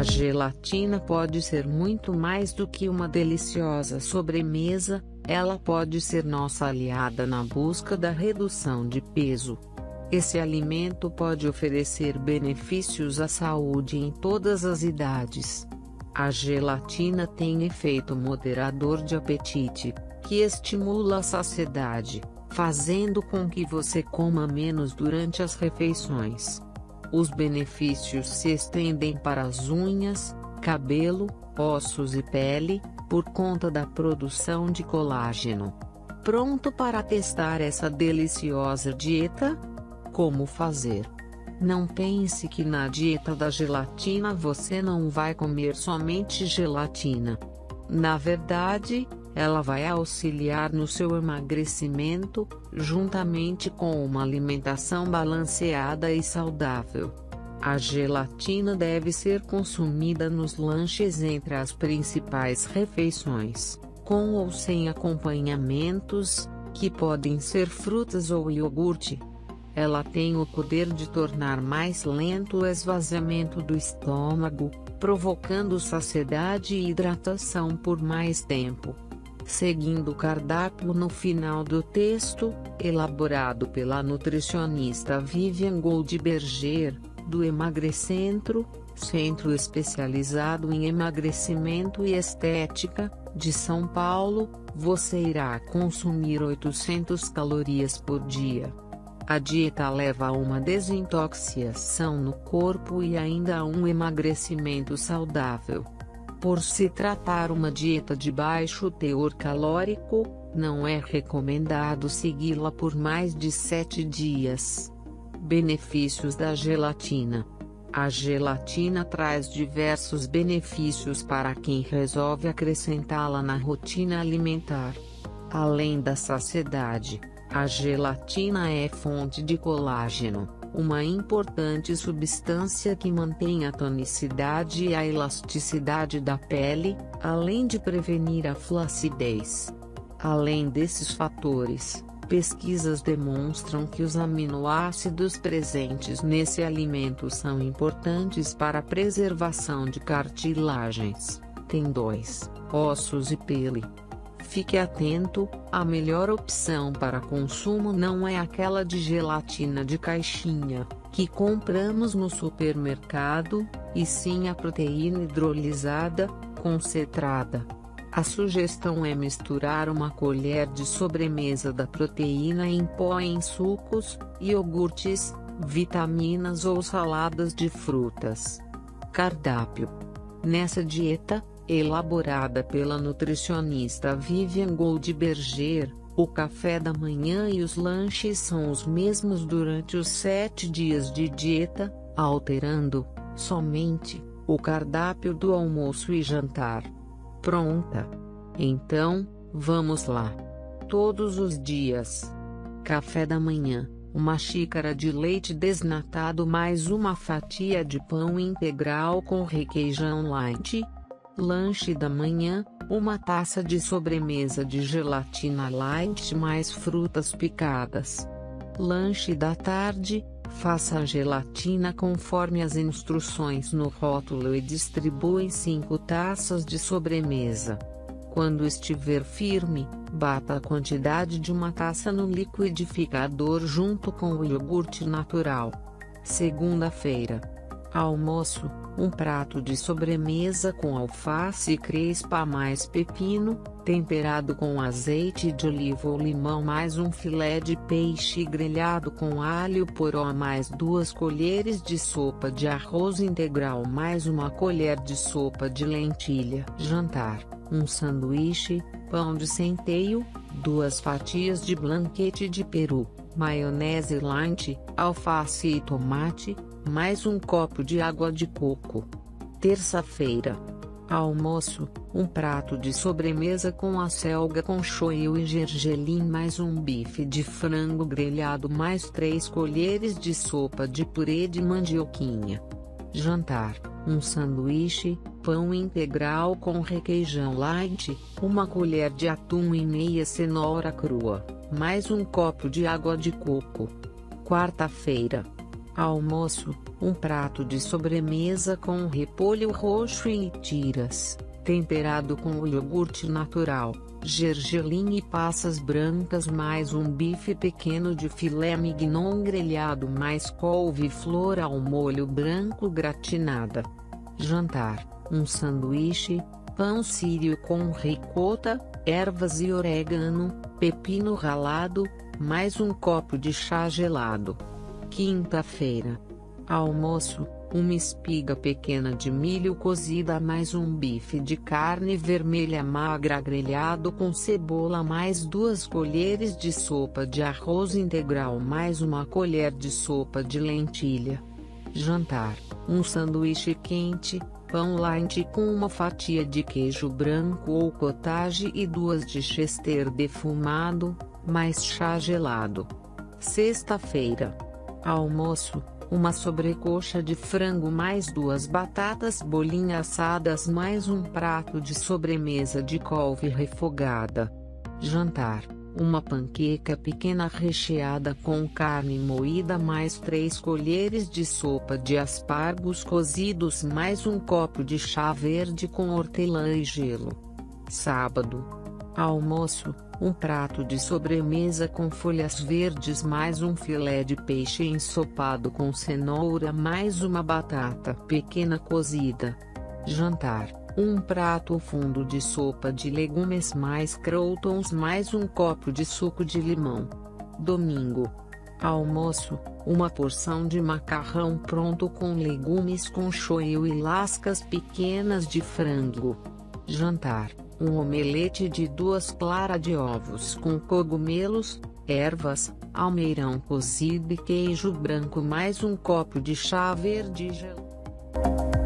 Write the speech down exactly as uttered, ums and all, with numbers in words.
gelatina pode ser muito mais do que uma deliciosa sobremesa, ela pode ser nossa aliada na busca da redução de peso. Esse alimento pode oferecer benefícios à saúde em todas as idades. A gelatina tem efeito moderador de apetite, que estimula a saciedade, fazendo com que você coma menos durante as refeições. Os benefícios se estendem para as unhas, cabelo, ossos e pele, por conta da produção de colágeno. Pronto para testar essa deliciosa dieta? Como fazer? Não pense que na dieta da gelatina você não vai comer somente gelatina. Na verdade, ela vai auxiliar no seu emagrecimento, juntamente com uma alimentação balanceada e saudável. A gelatina deve ser consumida nos lanches entre as principais refeições, com ou sem acompanhamentos, que podem ser frutas ou iogurte. Ela tem o poder de tornar mais lento o esvaziamento do estômago, provocando saciedade e hidratação por mais tempo. Seguindo o cardápio no final do texto, elaborado pela nutricionista Vivian Goldberger, do Emagrecentro, centro especializado em emagrecimento e estética, de São Paulo, você irá consumir oitocentas calorias por dia. A dieta leva a uma desintoxicação no corpo e ainda a um emagrecimento saudável. Por se tratar uma dieta de baixo teor calórico, não é recomendado segui-la por mais de sete dias. Benefícios da gelatina. A gelatina traz diversos benefícios para quem resolve acrescentá-la na rotina alimentar. Além da saciedade, a gelatina é fonte de colágeno, uma importante substância que mantém a tonicidade e a elasticidade da pele, além de prevenir a flacidez. Além desses fatores, pesquisas demonstram que os aminoácidos presentes nesse alimento são importantes para a preservação de cartilagens, tendões, ossos e pele. Fique atento, a melhor opção para consumo não é aquela de gelatina de caixinha, que compramos no supermercado, e sim a proteína hidrolisada, concentrada. A sugestão é misturar uma colher de sobremesa da proteína em pó em sucos, iogurtes, vitaminas ou saladas de frutas. Cardápio. Nessa dieta, elaborada pela nutricionista Vivian Goldberger, o café da manhã e os lanches são os mesmos durante os sete dias de dieta, alterando, somente, o cardápio do almoço e jantar. Pronta! Então, vamos lá! Todos os dias. Café da manhã, uma xícara de leite desnatado mais uma fatia de pão integral com requeijão light. Lanche da manhã, uma taça de sobremesa de gelatina light mais frutas picadas. Lanche da tarde, faça a gelatina conforme as instruções no rótulo e distribua em cinco taças de sobremesa. Quando estiver firme, bata a quantidade de uma taça no liquidificador junto com o iogurte natural. Segunda-feira. Almoço, um prato de sobremesa com alface crespa mais pepino, temperado com azeite de oliva ou limão mais um filé de peixe grelhado com alho poró mais duas colheres de sopa de arroz integral mais uma colher de sopa de lentilha. Jantar, um sanduíche, pão de centeio, duas fatias de blanquete de peru, maionese light, alface e tomate, mais um copo de água de coco. Terça-feira. Almoço, um prato de sobremesa com acelga com shoyu e gergelim mais um bife de frango grelhado mais três colheres de sopa de purê de mandioquinha. Jantar, um sanduíche, pão integral com requeijão light, uma colher de atum e meia cenoura crua, mais um copo de água de coco. Quarta-feira. Almoço, um prato de sobremesa com repolho roxo e tiras, temperado com o iogurte natural, gergelim e passas brancas, mais um bife pequeno de filé mignon grelhado, mais couve-flor ao molho branco gratinada. Jantar, um sanduíche, pão sírio com ricota, ervas e orégano, pepino ralado, mais um copo de chá gelado. Quinta-feira. Almoço, uma espiga pequena de milho cozida, mais um bife de carne vermelha magra grelhado com cebola, mais duas colheres de sopa de arroz integral, mais uma colher de sopa de lentilha. Jantar, um sanduíche quente, pão light com uma fatia de queijo branco ou cottage e duas de chester defumado, mais chá gelado. Sexta-feira. Almoço, uma sobrecoxa de frango, mais duas batatas bolinha assadas, mais um prato de sobremesa de couve refogada. Jantar, uma panqueca pequena recheada com carne moída, mais três colheres de sopa de aspargos cozidos, mais um copo de chá verde com hortelã e gelo. Sábado. Almoço, um prato de sobremesa com folhas verdes, mais um filé de peixe ensopado com cenoura, mais uma batata pequena cozida. Jantar, um prato fundo de sopa de legumes, mais croutons, mais um copo de suco de limão. Domingo. Almoço, uma porção de macarrão pronto com legumes com shoyu e lascas pequenas de frango. Jantar, um omelete de duas claras de ovos com cogumelos, ervas, almeirão cozido e queijo branco, mais um copo de chá verde gelado.